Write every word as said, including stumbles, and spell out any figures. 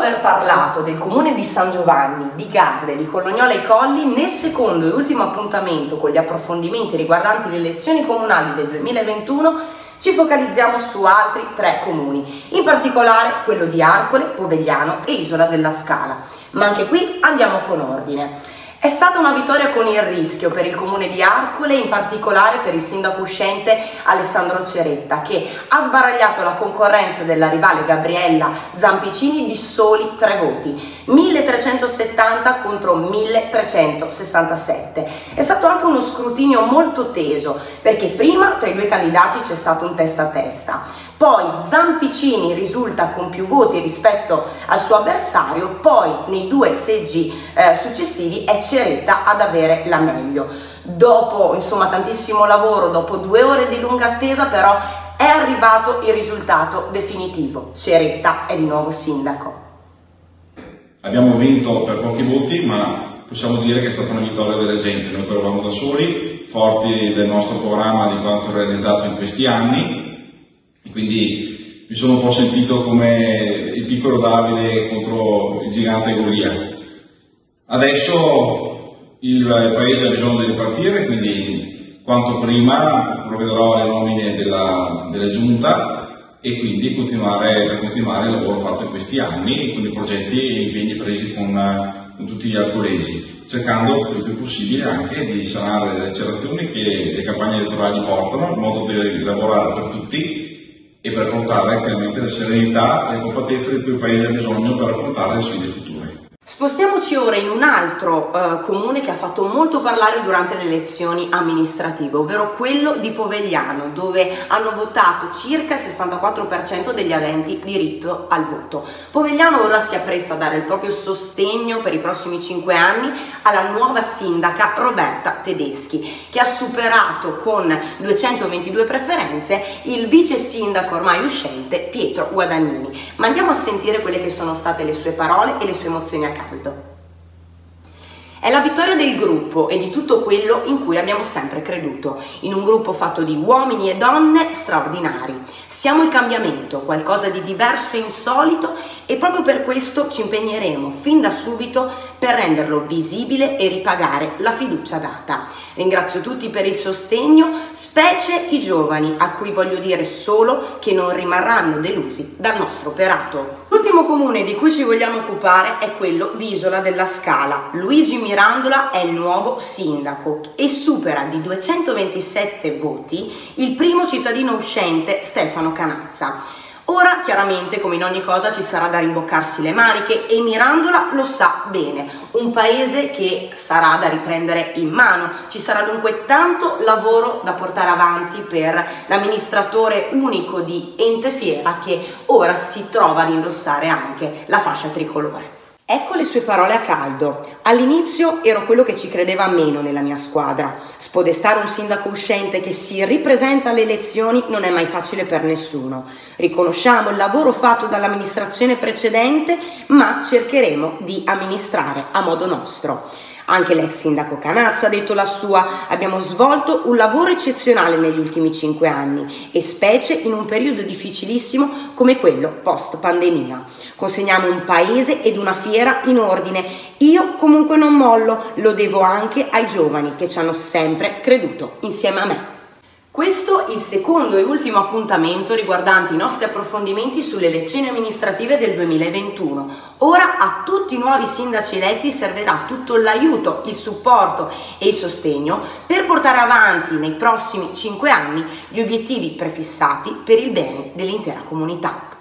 aver parlato del comune di San Giovanni, di Garde, di Colognola ai Colli, nel secondo e ultimo appuntamento con gli approfondimenti riguardanti le elezioni comunali del duemilaventuno ci focalizziamo su altri tre comuni, in particolare quello di Arcole, Povegliano e Isola della Scala. Ma anche qui andiamo con ordine. È stata una vittoria con il rischio per il comune di Arcole, in particolare per il sindaco uscente Alessandro Ceretta, che ha sbaragliato la concorrenza della rivale Gabriella Zampicini di soli tre voti, milletrecentosettanta contro milletrecentosessantasette. È stato anche uno scrutinio molto teso, perché prima tra i due candidati c'è stato un testa a testa, poi Zampicini risulta con più voti rispetto al suo avversario, poi nei due seggi eh, successivi è Ceretta ad avere la meglio. Dopo insomma tantissimo lavoro, dopo due ore di lunga attesa, però è arrivato il risultato definitivo. Ceretta è di nuovo sindaco. Abbiamo vinto per pochi voti, ma possiamo dire che è stata una vittoria della gente. Noi eravamo da soli, forti del nostro programma, di quanto realizzato in questi anni, e quindi mi sono un po' sentito come il piccolo Davide contro il gigante Golia. Adesso il paese ha bisogno di ripartire, quindi quanto prima provvederò alle nomine della, della giunta e quindi continuare, per continuare il lavoro fatto in questi anni con i progetti e gli impegni presi con, con tutti gli arcolesi, cercando il più possibile anche di sanare le lacerazioni che le campagne elettorali portano, in modo da lavorare per tutti e per portare chiaramente la serenità e la compattezza di cui il paese ha bisogno per affrontare le sfide future. Spostiamoci ora in un altro uh, comune che ha fatto molto parlare durante le elezioni amministrative, ovvero quello di Povegliano, dove hanno votato circa il sessantaquattro per cento degli aventi diritto al voto. Povegliano ora si appresta a dare il proprio sostegno per i prossimi cinque anni alla nuova sindaca Roberta Tedeschi, che ha superato con duecentoventidue preferenze il vice sindaco ormai uscente Pietro Guadagnini. Ma andiamo a sentire quelle che sono state le sue parole e le sue emozioni a caldo. È la vittoria del gruppo e di tutto quello in cui abbiamo sempre creduto, in un gruppo fatto di uomini e donne straordinari. Siamo il cambiamento, qualcosa di diverso e insolito, e proprio per questo ci impegneremo fin da subito per renderlo visibile e ripagare la fiducia data. Ringrazio tutti per il sostegno, specie i giovani, a cui voglio dire solo che non rimarranno delusi dal nostro operato. L'ultimo comune di cui ci vogliamo occupare è quello di Isola della Scala. Luigi Mirandola è il nuovo sindaco e supera di duecentoventisette voti il primo cittadino uscente Stefano Canazza. Ora chiaramente, come in ogni cosa, ci sarà da rimboccarsi le maniche e Mirandola lo sa bene, un paese che sarà da riprendere in mano. Ci sarà dunque tanto lavoro da portare avanti per l'amministratore unico di Ente Fiera, che ora si trova ad indossare anche la fascia tricolore. Ecco le sue parole a caldo. All'inizio ero quello che ci credeva meno nella mia squadra. Spodestare un sindaco uscente che si ripresenta alle elezioni non è mai facile per nessuno. Riconosciamo il lavoro fatto dall'amministrazione precedente, ma cercheremo di amministrare a modo nostro. Anche l'ex sindaco Canazza ha detto la sua: abbiamo svolto un lavoro eccezionale negli ultimi cinque anni e specie in un periodo difficilissimo come quello post pandemia. Consegniamo un paese ed una fiera in ordine. Io comunque non mollo, lo devo anche ai giovani che ci hanno sempre creduto insieme a me. Questo è il secondo e ultimo appuntamento riguardante i nostri approfondimenti sulle elezioni amministrative del duemilaventuno. Ora a tutti i nuovi sindaci eletti servirà tutto l'aiuto, il supporto e il sostegno per portare avanti nei prossimi cinque anni gli obiettivi prefissati per il bene dell'intera comunità.